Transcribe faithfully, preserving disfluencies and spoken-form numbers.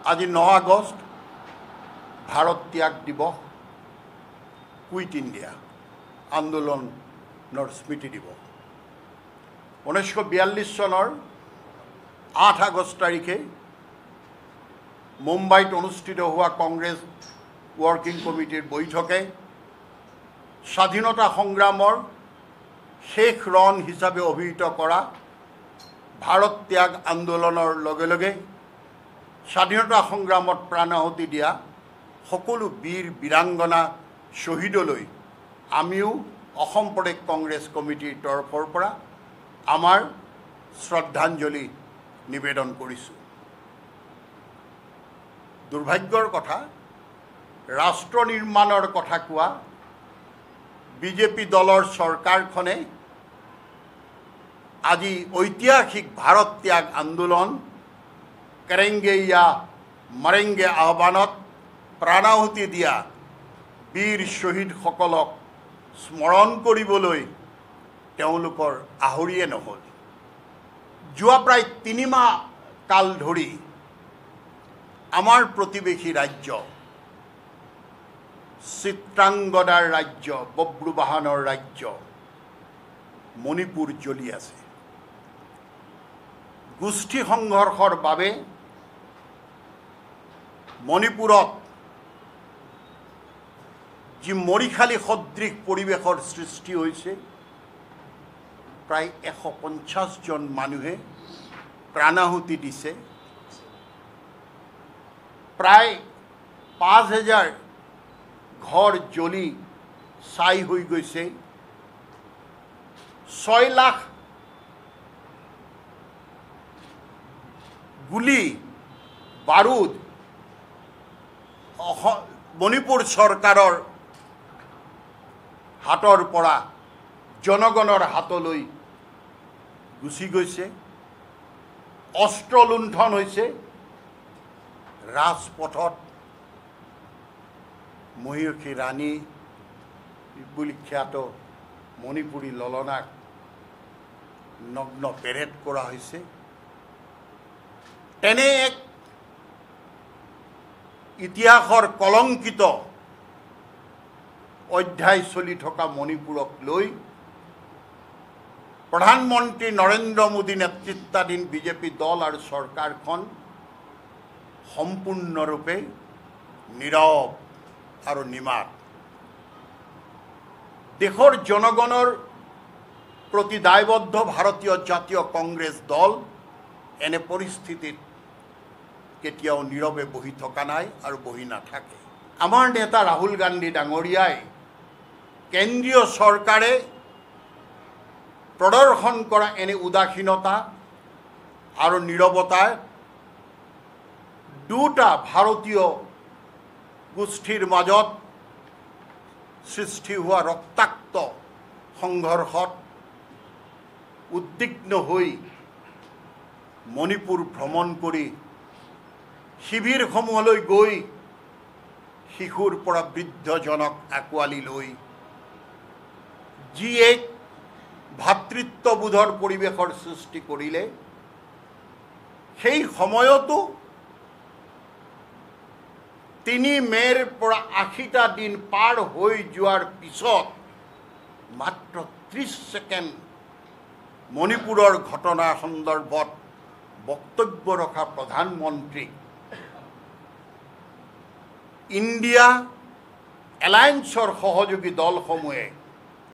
আজি ন আগষ্ট ভাৰত ত্যাগ দিৱস কুইট ইণ্ডিয়া আন্দোলনৰ স্মৃতি দিৱস ঊনৈছশ বিয়াল্লিছ চনৰ আঠ আগষ্ট তাৰিখে মুম্বাইত অনুষ্ঠিত হোৱা কংগ্ৰেছ ৱৰ্কিং কমিটিৰ বৈঠকে স্বাধীনতা সংগ্ৰামৰ শেষ ৰণ হিচাপে অভিহিত কৰা ভাৰত ত্যাগ আন্দোলনৰ লগে লগে স্বাধীনতা সংগ্ৰামত প্ৰাণাহুতি দিয়া সকলো বীৰ বীৰাংগনা শ্বহীদলৈ আমিও অসম প্ৰদেশ কংগ্ৰেছ কমিটিৰ তৰফৰ পৰা আমাৰ শ্ৰদ্ধাঞ্জলি নিবেদন কৰিছোঁ। দুৰ্ভাগ্যৰ কথা ৰাষ্ট্ৰ নিৰ্মাণৰ কথা কোৱা বিজেপি দলৰ চৰকাৰখনে আজি ঐতিহাসিক ভাৰত ত্যাগ আন্দোলন কৰেংগে ইয়া মৰেংগে আহ্বানত প্ৰাণাহুতি দিয়া বীৰ শ্বহীদসকলক স্মৰণ কৰিবলৈ তেওঁলোকৰ আহৰিয়ে নহ'ল। যোৱা প্ৰায় তিনিমাহ কাল ধৰি আমাৰ প্ৰতিবেশী ৰাজ্য চিত্ৰাংগদাৰ ৰাজ্য বব্ৰুবাহনৰ ৰাজ্য মণিপুৰ জ্বলি আছে। গোষ্ঠী সংঘৰ্ষৰ বাবে মণিপুৰত যি মৰিখালী সদৃশ পৰিৱেশৰ সৃষ্টি হৈছে প্ৰায় এশ পঞ্চাছজন মানুহে প্ৰাণাহুতি দিছে। প্ৰায় পাঁচ হাজাৰ ঘৰ জ্বলি ছাই হৈ গৈছে। ছয় লাখ গুলি বাৰুদ মণিপুৰ চৰকাৰৰ হাতৰ পৰা জনগণৰ হাতলৈ গুচি গৈছে। অস্ত্ৰ লুণ্ঠন হৈছে। ৰাজপথত মহিয়সী ৰাণী বুলি খ্যাত মণিপুৰী ললনাক নগ্ন পেৰেড কৰা হৈছে। তেনে এক ইতিহাসৰ কলংকিত অধ্যায় চলি থকা মণিপুৰক লৈ প্ৰধানমন্ত্ৰী নৰেন্দ্ৰ মোদী নেতৃত্বাধীন বিজেপি দল আৰু চৰকাৰখন সম্পূৰ্ণৰূপে নীৰৱ আৰু নিমাত। দেশৰ জনগণৰ প্ৰতি দায়বদ্ধ ভাৰতীয় জাতীয় কংগ্ৰেছ দল এনে পৰিস্থিতিত কেতিয়াও নীৰৱে বহি থকা নাই আৰু বহি নাথাকে। আমাৰ নেতা ৰাহুল গান্ধী ডাঙৰীয়াই কেন্দ্ৰীয় চৰকাৰে প্ৰদৰ্শন কৰা এনে উদাসীনতা আৰু নীৰৱতাই দুটা ভাৰতীয় গোষ্ঠীৰ মাজত সৃষ্টি হোৱা ৰক্তাক্ত সংঘৰ্ষত উদ্বিগ্ন হৈ মণিপুৰ ভ্ৰমণ কৰি শিবিৰসমূহলৈ গৈ শিশুৰ পৰা বৃদ্ধজনক আঁকোৱালি লৈ যি এক ভাতৃত্ববোধৰ পৰিৱেশৰ সৃষ্টি কৰিলে, সেই সময়তো তিনি মে'ৰ পৰা আশীটা দিন পাৰ হৈ যোৱাৰ পিছত মাত্ৰ ত্ৰিছ ছেকেণ্ড মণিপুৰৰ ঘটনা সন্দৰ্ভত বক্তব্য ৰখা প্ৰধানমন্ত্ৰীক ইণ্ডিয়া এলায়েন্সৰ সহযোগী দলসমূহে